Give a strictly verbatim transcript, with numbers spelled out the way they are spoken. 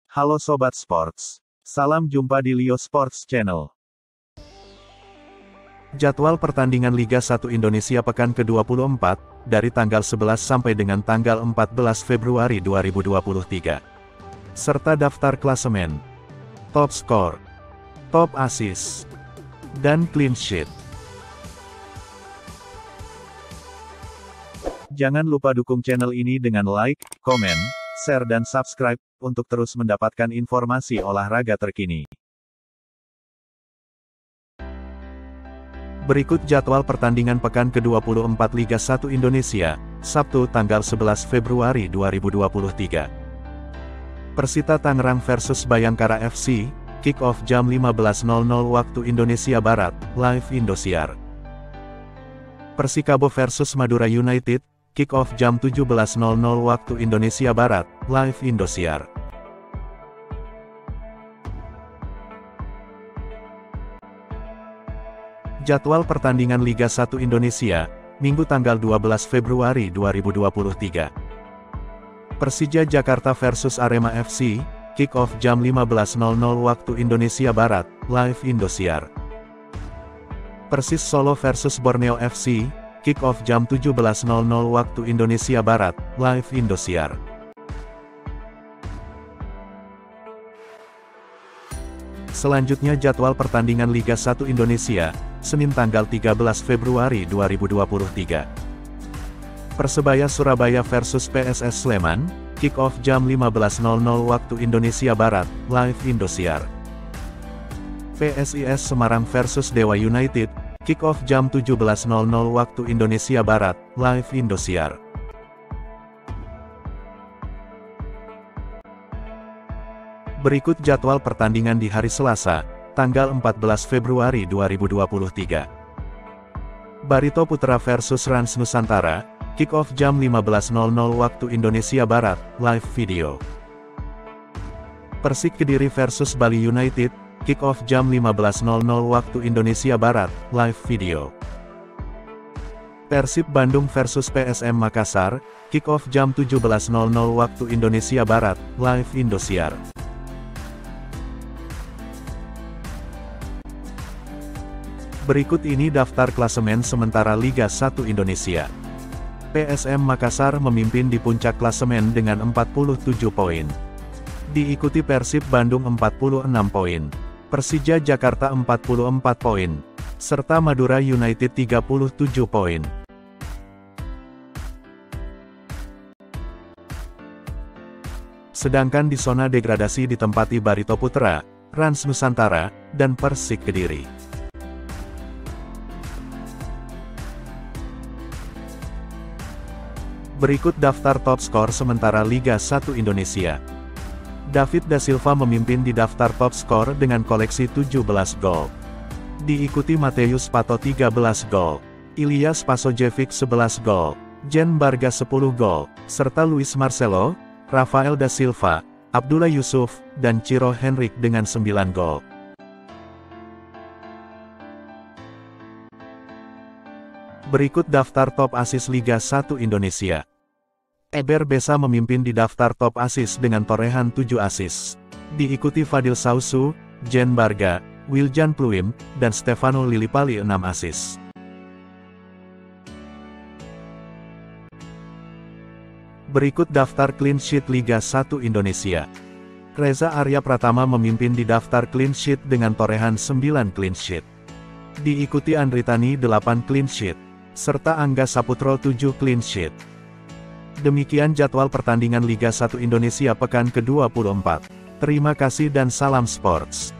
Halo Sobat Sports. Salam jumpa di Lio Sports Channel. Jadwal pertandingan Liga satu Indonesia pekan ke dua puluh empat, dari tanggal sebelas sampai dengan tanggal empat belas Februari dua ribu dua puluh tiga. Serta daftar klasemen, top skor, top assist, dan clean sheet. Jangan lupa dukung channel ini dengan like, komen, share dan subscribe, untuk terus mendapatkan informasi olahraga terkini. Berikut jadwal pertandingan pekan ke dua puluh empat Liga satu Indonesia, Sabtu tanggal sebelas Februari dua ribu dua puluh tiga. Persita Tangerang versus Bayangkara F C, kick off jam lima belas nol nol waktu Indonesia Barat, live Indosiar. Persikabo versus Madura United, kick off jam tujuh belas nol nol waktu Indonesia Barat, live Indosiar. Jadwal pertandingan Liga satu Indonesia, Minggu tanggal dua belas Februari dua ribu dua puluh tiga. Persija Jakarta versus Arema F C, kick off jam lima belas nol nol waktu Indonesia Barat, live Indosiar. Persis Solo versus Borneo F C, kick off jam tujuh belas nol nol waktu Indonesia Barat, live Indosiar. Selanjutnya jadwal pertandingan Liga satu Indonesia, Senin tanggal tiga belas Februari dua ribu dua puluh tiga. Persebaya Surabaya versus P S S Sleman, kick off jam lima belas nol nol waktu Indonesia Barat, live Indosiar. P S I S Semarang versus Dewa United, kick off jam tujuh belas nol nol waktu Indonesia Barat, live Indosiar. Berikut jadwal pertandingan di hari Selasa, tanggal empat belas Februari dua ribu dua puluh tiga. Barito Putra versus Rans Nusantara, kick off jam lima belas nol nol waktu Indonesia Barat, live video. Persik Kediri versus Bali United, kick off jam lima belas nol nol waktu Indonesia Barat, live video. Persib Bandung versus P S M Makassar, kick off jam tujuh belas nol nol waktu Indonesia Barat, live Indosiar. Berikut ini daftar klasemen sementara Liga satu Indonesia. P S M Makassar memimpin di puncak klasemen dengan empat puluh tujuh poin. Diikuti Persib Bandung empat puluh enam poin. Persija Jakarta empat puluh empat poin. Serta Madura United tiga puluh tujuh poin. Sedangkan di zona degradasi ditempati Barito Putra, Rans Nusantara, dan Persik Kediri. Berikut daftar top skor sementara Liga satu Indonesia. David Da Silva memimpin di daftar top skor dengan koleksi tujuh belas gol. Diikuti Mateus Pato tiga belas gol, Ilyas Pasojevic sebelas gol, Jen Barga sepuluh gol, serta Luis Marcelo, Rafael Da Silva, Abdullah Yusuf, dan Ciro Henrik dengan sembilan gol. Berikut daftar top assist Liga satu Indonesia. Eber Besa memimpin di daftar top assist dengan torehan tujuh assist. Diikuti Fadil Sausu, Jen Barga, Wiljan Pluim, dan Stefano Lillipali enam assist. Berikut daftar clean sheet Liga satu Indonesia. Reza Arya Pratama memimpin di daftar clean sheet dengan torehan sembilan clean sheet. Diikuti Andri Tani delapan clean sheet, serta Angga Saputro tujuh clean sheet. Demikian jadwal pertandingan Liga satu Indonesia pekan ke dua puluh empat. Terima kasih dan salam sports.